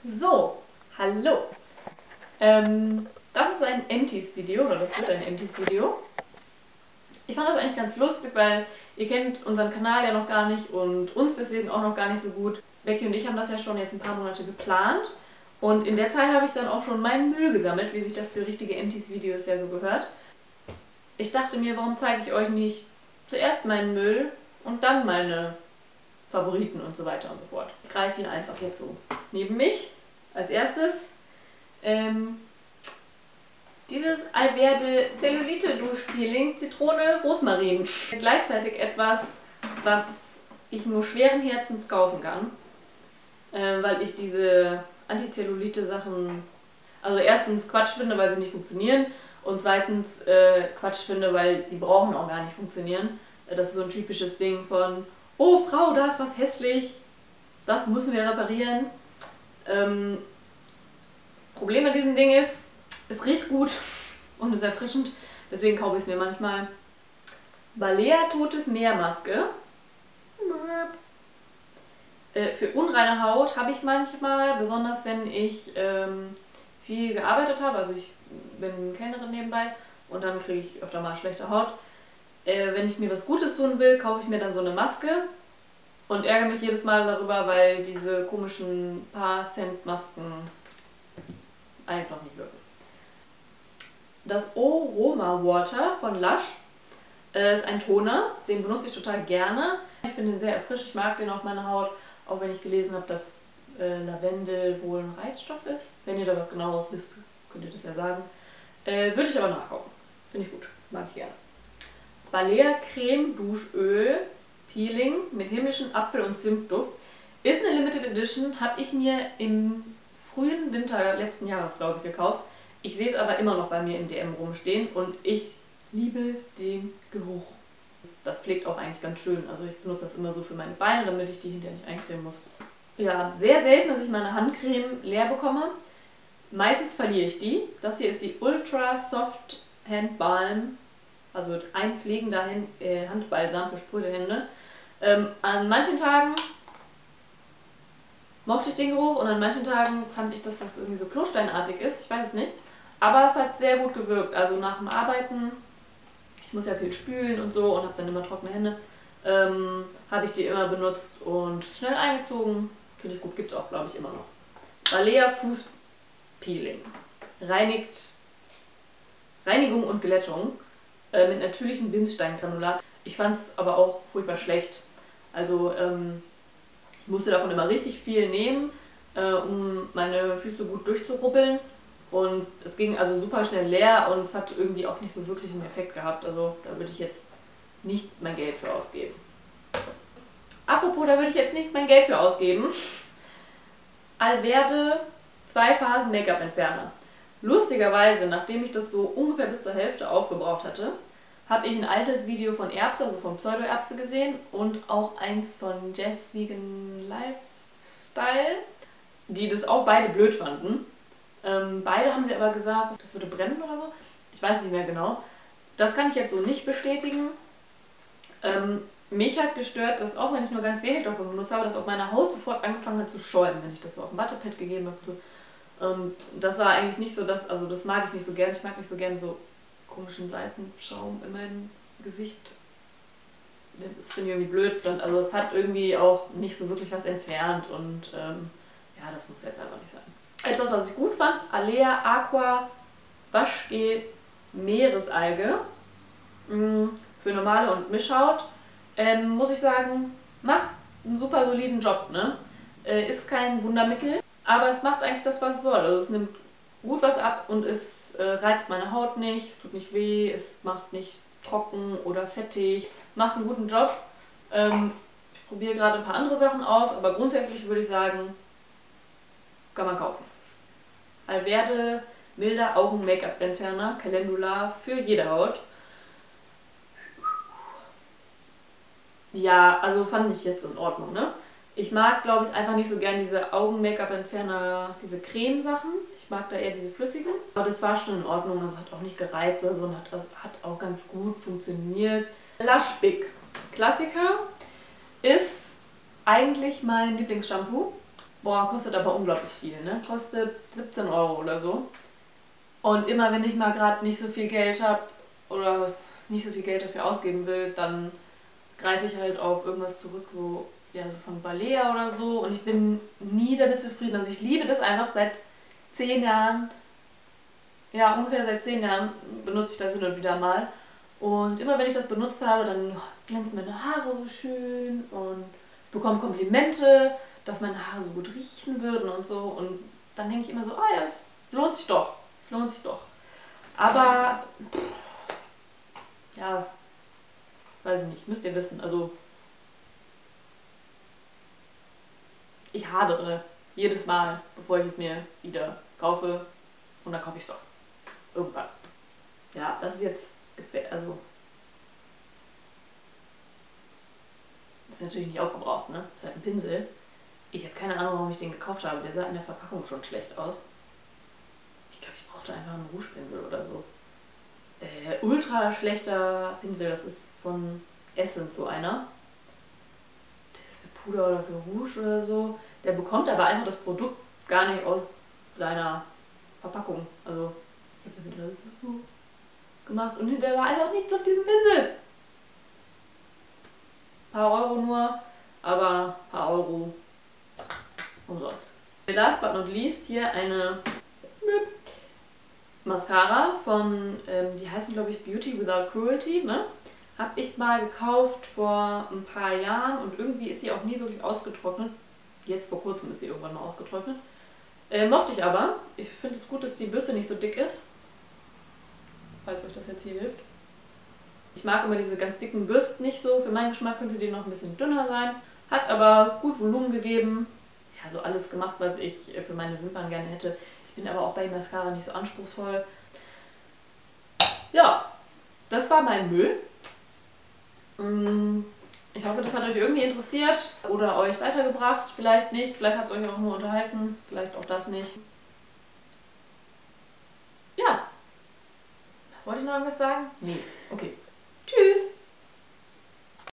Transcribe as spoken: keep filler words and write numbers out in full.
So, hallo. Ähm, das ist ein Empties-Video, oder das wird ein Empties-Video. Ich fand das eigentlich ganz lustig, weil ihr kennt unseren Kanal ja noch gar nicht und uns deswegen auch noch gar nicht so gut. Becky und ich haben das ja schon jetzt ein paar Monate geplant. Und in der Zeit habe ich dann auch schon meinen Müll gesammelt, wie sich das für richtige Empties-Videos ja so gehört. Ich dachte mir, warum zeige ich euch nicht zuerst meinen Müll und dann meine Favoriten und so weiter und so fort. Ich greife ihn einfach jetzt so neben mich. Als erstes ähm, dieses Alverde Cellulite Duschpeeling Zitrone Rosmarin. Gleichzeitig etwas, was ich nur schweren Herzens kaufen kann, äh, weil ich diese Antizellulite Sachen, also erstens Quatsch finde, weil sie nicht funktionieren und zweitens äh, Quatsch finde, weil sie brauchen auch gar nicht funktionieren. Das ist so ein typisches Ding von, oh Frau, da ist was hässlich, das müssen wir reparieren. Ähm, Problem mit diesem Ding ist, es riecht gut und ist erfrischend, deswegen kaufe ich es mir manchmal. Balea Totes Meermaske. Äh, für unreine Haut habe ich manchmal, besonders wenn ich ähm, viel gearbeitet habe, also ich bin Kellnerin nebenbei und dann kriege ich öfter mal schlechte Haut. Äh, wenn ich mir was Gutes tun will, kaufe ich mir dann so eine Maske und ärgere mich jedes Mal darüber, weil diese komischen paar Cent Masken einfach nicht wirken. Das Aroma Water von Lush äh, ist ein Toner, den benutze ich total gerne. Ich finde ihn sehr erfrischend, ich mag den auf meiner Haut, auch wenn ich gelesen habe, dass äh, Lavendel wohl ein Reizstoff ist. Wenn ihr da was genaueres wisst, könnt ihr das ja sagen. Äh, würde ich aber nachkaufen. Finde ich gut, mag ich gerne. Balea Creme Duschöl Peeling mit himmlischen Apfel- und Zimtduft. Ist eine Limited Edition, habe ich mir im frühen Winter letzten Jahres, glaube ich, gekauft. Ich sehe es aber immer noch bei mir im D M rumstehen und ich liebe den Geruch. Das pflegt auch eigentlich ganz schön. Also ich benutze das immer so für meine Beine, damit ich die hinterher nicht eincremen muss. Ja, sehr selten, dass ich meine Handcreme leer bekomme. Meistens verliere ich die. Das hier ist die Ultra Soft Hand Balm. Also ein pflegender Hand, äh, Handbalsam für spröde Hände. Ähm, an manchen Tagen mochte ich den Geruch und an manchen Tagen fand ich, dass das irgendwie so klosteinartig ist. Ich weiß es nicht. Aber es hat sehr gut gewirkt. Also nach dem Arbeiten, ich muss ja viel spülen und so und habe dann immer trockene Hände, ähm, habe ich die immer benutzt und schnell eingezogen. Finde ich gut, gibt es auch, glaube ich, immer noch. Balea Fußpeeling. Reinigt, Reinigung und Glättung äh, mit natürlichem Bimssteingranulat. Ich fand es aber auch furchtbar schlecht. Also ähm, ich musste davon immer richtig viel nehmen, äh, um meine Füße gut durchzurubbeln. Und es ging also super schnell leer und es hat irgendwie auch nicht so wirklich einen Effekt gehabt. Also da würde ich jetzt nicht mein Geld für ausgeben. Apropos, da würde ich jetzt nicht mein Geld für ausgeben. Alverde zwei Phasen Make-up Entferner. Lustigerweise, nachdem ich das so ungefähr bis zur Hälfte aufgebraucht hatte, habe ich ein altes Video von Erbse, also von Pseudo-Erbse gesehen und auch eins von Jess Vegan Lifestyle, die das auch beide blöd fanden. Ähm, beide haben sie aber gesagt, das würde brennen oder so. Ich weiß nicht mehr genau. Das kann ich jetzt so nicht bestätigen. Ähm, mich hat gestört, dass auch wenn ich nur ganz wenig davon benutzt habe, dass auf meiner Haut sofort angefangen hat zu schäumen, wenn ich das so auf ein Wattepad gegeben habe. So. Und das war eigentlich nicht so, dass, also das mag ich nicht so gern. Ich mag nicht so gern so komischen Seitenschaum in meinem Gesicht. Das finde ich irgendwie blöd. Und also es hat irgendwie auch nicht so wirklich was entfernt und ähm, ja, das muss jetzt einfach nicht sein. Etwas, was ich gut fand, Alea Aqua Waschgel Meeresalge mh, für normale und Mischhaut. Ähm, muss ich sagen, macht einen super soliden Job. Ne? Äh, ist kein Wundermittel, aber es macht eigentlich das, was es soll. Also es nimmt gut was ab und es äh, reizt meine Haut nicht, es tut nicht weh, es macht nicht trocken oder fettig. Macht einen guten Job. Ähm, ich probiere gerade ein paar andere Sachen aus, aber grundsätzlich würde ich sagen, kann man kaufen. Alverde milder Augen-Make-up-Entferner, Calendula für jede Haut. Ja, also fand ich jetzt in Ordnung, ne? Ich mag, glaube ich, einfach nicht so gern diese Augen-Make-up-Entferner, diese Creme-Sachen. Ich mag da eher diese flüssigen. Aber das war schon in Ordnung, also hat auch nicht gereizt oder so und hat, also hat auch ganz gut funktioniert. Lush Big Klassiker ist eigentlich mein Lieblingsshampoo. Boah, kostet aber unglaublich viel, ne? Kostet siebzehn Euro oder so. Und immer wenn ich mal gerade nicht so viel Geld habe oder nicht so viel Geld dafür ausgeben will, dann greife ich halt auf irgendwas zurück, so, ja, so von Balea oder so. Und ich bin nie damit zufrieden. Also ich liebe das einfach seit zehn Jahren. Ja, ungefähr seit zehn Jahren benutze ich das hin und wieder mal. Und immer wenn ich das benutzt habe, dann glänzen meine Haare so schön und bekomme Komplimente, dass meine Haare so gut riechen würden und so. Und dann denke ich immer so, ah ja, es lohnt sich doch. Es lohnt sich doch. Aber, ja, weiß ich nicht, müsst ihr wissen. Also, ich hadere jedes Mal, bevor ich es mir wieder kaufe. Und dann kaufe ich es doch. Irgendwann. Ja, das ist jetzt, also, das ist natürlich nicht aufgebraucht, ne? Das ist halt ein Pinsel. Ich habe keine Ahnung, warum ich den gekauft habe. Der sah in der Verpackung schon schlecht aus. Ich glaube, ich brauchte einfach einen Rougepinsel oder so. Äh, ultra schlechter Pinsel. Das ist von Essence so einer. Der ist für Puder oder für Rouge oder so. Der bekommt aber einfach das Produkt gar nicht aus seiner Verpackung. Also, ich habe damit alles so gemacht und hinterher war einfach nichts auf diesem Pinsel. Ein paar Euro nur, aber ein paar Euro umsonst. Last but not least hier eine Mascara von, ähm, die heißen glaube ich Beauty Without Cruelty, ne? Habe ich mal gekauft vor ein paar Jahren und irgendwie ist sie auch nie wirklich ausgetrocknet. Jetzt vor kurzem ist sie irgendwann mal ausgetrocknet. Äh, mochte ich aber. Ich finde es gut, dass die Bürste nicht so dick ist. Falls euch das jetzt hier hilft. Ich mag immer diese ganz dicken Bürsten nicht so. Für meinen Geschmack könnte die noch ein bisschen dünner sein. Hat aber gut Volumen gegeben. Ja, so alles gemacht, was ich für meine Wimpern gerne hätte. Ich bin aber auch bei Mascara nicht so anspruchsvoll. Ja, das war mein Müll. Ich hoffe, das hat euch irgendwie interessiert oder euch weitergebracht. Vielleicht nicht, vielleicht hat es euch auch nur unterhalten. Vielleicht auch das nicht. Ja. Wollte ich noch irgendwas sagen? Nee. Okay. Tschüss.